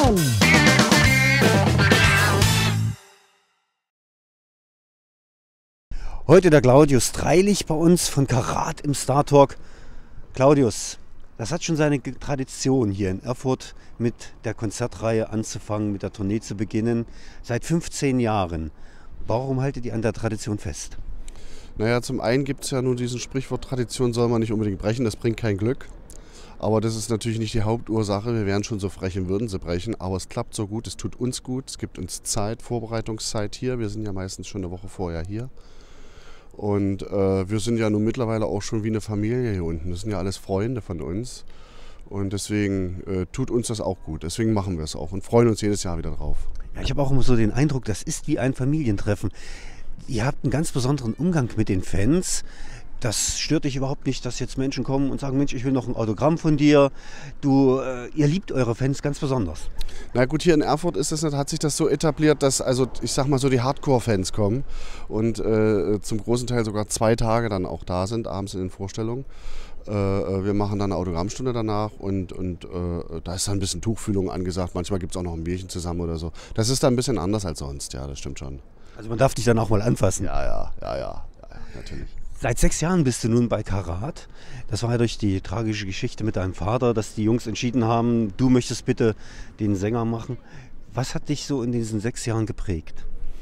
Heute der Claudius Dreilich bei uns von Karat im Star Talk. Claudius, das hat schon seine Tradition hier in Erfurt mit der Konzertreihe anzufangen, mit der Tournee zu beginnen. Seit 15 Jahren. Warum haltet ihr an der Tradition fest? Naja, zum einen gibt es ja nun diesen Sprichwort, Tradition soll man nicht unbedingt brechen, das bringt kein Glück. Aber das ist natürlich nicht die Hauptursache, wir wären schon so frech und würden sie brechen, aber es klappt so gut, es tut uns gut, es gibt uns Zeit, Vorbereitungszeit hier, wir sind ja meistens schon eine Woche vorher hier. Und wir sind ja nun mittlerweile auch schon wie eine Familie hier unten, das sind ja alles Freunde von uns und deswegen tut uns das auch gut, deswegen machen wir es auch und freuen uns jedes Jahr wieder drauf. Ja, ich habe auch immer so den Eindruck, das ist wie ein Familientreffen. Ihr habt einen ganz besonderen Umgang mit den Fans. Das stört dich überhaupt nicht, dass jetzt Menschen kommen und sagen, Mensch, ich will noch ein Autogramm von dir. Ihr liebt eure Fans ganz besonders. Na gut, hier in Erfurt hat sich das so etabliert, dass also ich sag mal so die Hardcore-Fans kommen und zum großen Teil sogar 2 Tage dann auch da sind, abends in den Vorstellungen. Wir machen dann eine Autogrammstunde danach und da ist dann ein bisschen Tuchfühlung angesagt. Manchmal gibt es auch noch ein Bierchen zusammen oder so. Das ist dann ein bisschen anders als sonst, ja, das stimmt schon. Also man darf dich dann auch mal anfassen. Ja, natürlich. Seit 6 Jahren bist du nun bei Karat. Das war ja durch die tragische Geschichte mit deinem Vater, dass die Jungs entschieden haben, du möchtest bitte den Sänger machen. Was hat dich so in diesen 6 Jahren geprägt?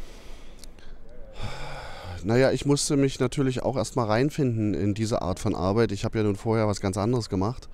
Naja, ich musste mich natürlich auch erstmal reinfinden in diese Art von Arbeit. Ich habe ja nun vorher was ganz anderes gemacht.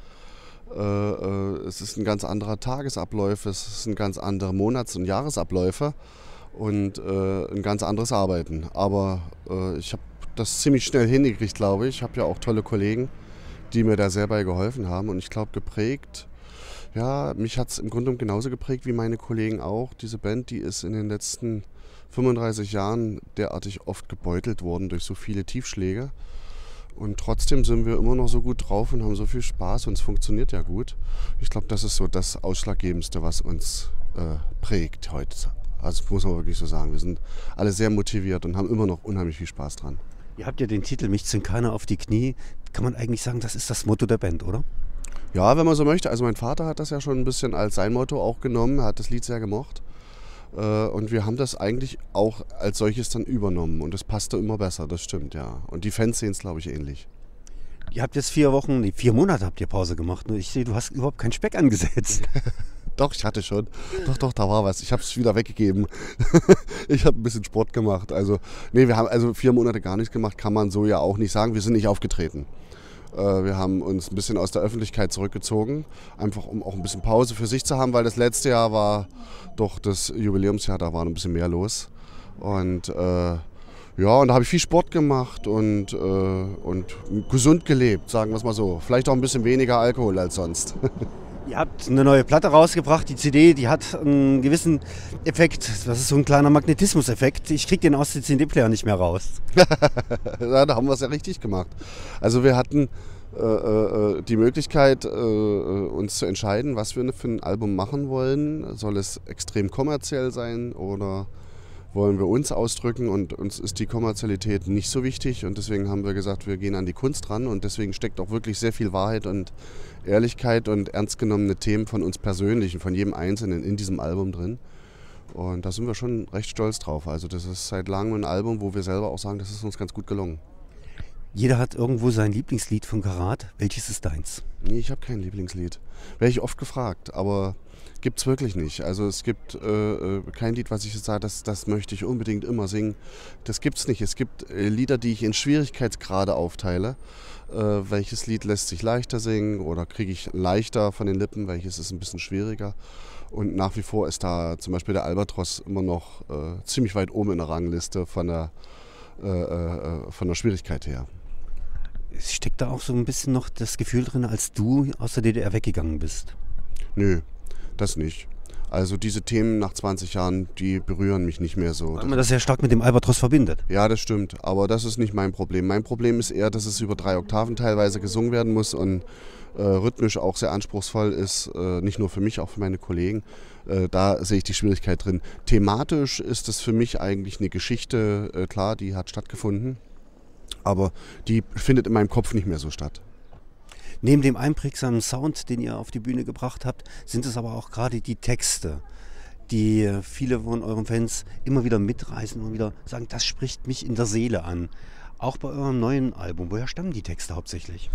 Es ist ein ganz anderer Tagesablauf, es sind ganz andere Monats- und Jahresabläufe und ein ganz anderes Arbeiten. Aber ich habe das ziemlich schnell hingekriegt, glaube ich. Ich habe ja auch tolle Kollegen, die mir da sehr bei geholfen haben. Und ich glaube, geprägt, ja, mich hat es im Grunde genauso geprägt wie meine Kollegen auch. Diese Band, die ist in den letzten 35 Jahren derartig oft gebeutelt worden durch so viele Tiefschläge. Und trotzdem sind wir immer noch so gut drauf und haben so viel Spaß und es funktioniert ja gut. Ich glaube, das ist so das Ausschlaggebendste, was uns prägt heute. Also das muss man wirklich so sagen. Wir sind alle sehr motiviert und haben immer noch unheimlich viel Spaß dran. Ihr habt ja den Titel Mich zwingt keiner auf die Knie. Kann man eigentlich sagen, das ist das Motto der Band, oder? Ja, wenn man so möchte. Also mein Vater hat das ja schon ein bisschen als sein Motto auch genommen. Er hat das Lied sehr gemocht. Und wir haben das eigentlich auch als solches dann übernommen. Und es passte immer besser, das stimmt, ja. Und die Fans sehen es, glaube ich, ähnlich. Ihr habt jetzt 4 Monate habt ihr Pause gemacht. Ich sehe, du hast überhaupt keinen Speck angesetzt. Doch, ich hatte schon. Doch, da war was. Ich habe es wieder weggegeben. Ich habe ein bisschen Sport gemacht. Also, nee, wir haben also 4 Monate gar nichts gemacht, kann man so ja auch nicht sagen. Wir sind nicht aufgetreten. Wir haben uns ein bisschen aus der Öffentlichkeit zurückgezogen, einfach um auch ein bisschen Pause für sich zu haben, weil das letzte Jahr war doch das Jubiläumsjahr, da war ein bisschen mehr los. Und ja, und da habe ich viel Sport gemacht und gesund gelebt, sagen wir es mal so. Vielleicht auch ein bisschen weniger Alkohol als sonst. Ihr habt eine neue Platte rausgebracht, die CD, die hat einen gewissen Effekt. Das ist so ein kleiner Magnetismus-Effekt. Ich kriege den aus dem CD-Player nicht mehr raus. Ja, da haben wir es ja richtig gemacht. Also wir hatten die Möglichkeit, uns zu entscheiden, was wir für ein Album machen wollen. Soll es extrem kommerziell sein oder wollen wir uns ausdrücken? Und uns ist die Kommerzialität nicht so wichtig. Und deswegen haben wir gesagt, wir gehen an die Kunst ran. Und deswegen steckt auch wirklich sehr viel Wahrheit und Ehrlichkeit und ernst genommene Themen von uns persönlich und von jedem Einzelnen in diesem Album drin. Und da sind wir schon recht stolz drauf. Also das ist seit langem ein Album, wo wir selber auch sagen, das ist uns ganz gut gelungen. Jeder hat irgendwo sein Lieblingslied von Karat. Welches ist deins? Nee, ich habe kein Lieblingslied. Werde ich oft gefragt, aber gibt es wirklich nicht. Also es gibt kein Lied, was ich jetzt sage, das möchte ich unbedingt immer singen. Das gibt es nicht. Es gibt Lieder, die ich in Schwierigkeitsgrade aufteile. Welches Lied lässt sich leichter singen oder kriege ich leichter von den Lippen, welches ist ein bisschen schwieriger. Und nach wie vor ist da zum Beispiel der Albatros immer noch ziemlich weit oben in der Rangliste von der Schwierigkeit her. Es steckt da auch so ein bisschen noch das Gefühl drin, als du aus der DDR weggegangen bist? Nö, das nicht. Also diese Themen nach 20 Jahren, die berühren mich nicht mehr so. Weil man das sehr stark mit dem Albatros verbindet. Ja, das stimmt. Aber das ist nicht mein Problem. Mein Problem ist eher, dass es über 3 Oktaven teilweise gesungen werden muss und rhythmisch auch sehr anspruchsvoll ist. Nicht nur für mich, auch für meine Kollegen. Da sehe ich die Schwierigkeit drin. Thematisch ist es für mich eigentlich eine Geschichte, klar, die hat stattgefunden. Aber die findet in meinem Kopf nicht mehr so statt. Neben dem einprägsamen Sound, den ihr auf die Bühne gebracht habt, sind es aber auch gerade die Texte, die viele von euren Fans immer wieder mitreißen und wieder sagen, das spricht mich in der Seele an. Auch bei eurem neuen Album. Woher stammen die Texte hauptsächlich?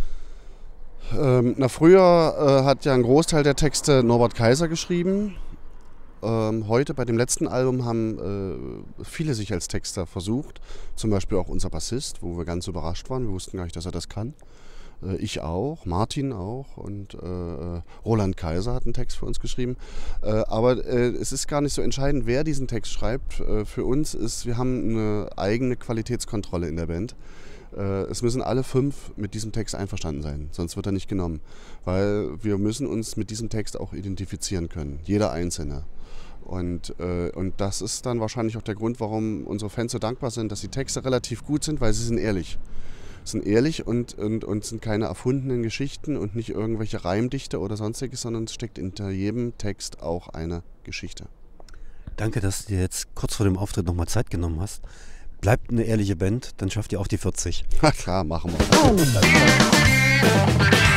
Früher hat ja ein Großteil der Texte Norbert Kaiser geschrieben. Heute bei dem letzten Album haben viele sich als Texter versucht. Zum Beispiel auch unser Bassist, wo wir ganz überrascht waren. Wir wussten gar nicht, dass er das kann. Ich auch, Martin auch und Roland Kaiser hat einen Text für uns geschrieben. Aber es ist gar nicht so entscheidend, wer diesen Text schreibt. Für uns ist, wir haben eine eigene Qualitätskontrolle in der Band. Es müssen alle 5 mit diesem Text einverstanden sein, sonst wird er nicht genommen. Weil wir müssen uns mit diesem Text auch identifizieren können, jeder Einzelne. Und das ist dann wahrscheinlich auch der Grund, warum unsere Fans so dankbar sind, dass die Texte relativ gut sind, weil sie sind ehrlich. Sind ehrlich und sind keine erfundenen Geschichten und nicht irgendwelche Reimdichte oder sonstiges, sondern es steckt hinter jedem Text auch eine Geschichte. Danke, dass du dir jetzt kurz vor dem Auftritt nochmal Zeit genommen hast. Bleibt eine ehrliche Band, dann schafft ihr auch die 40. Na klar, machen wir.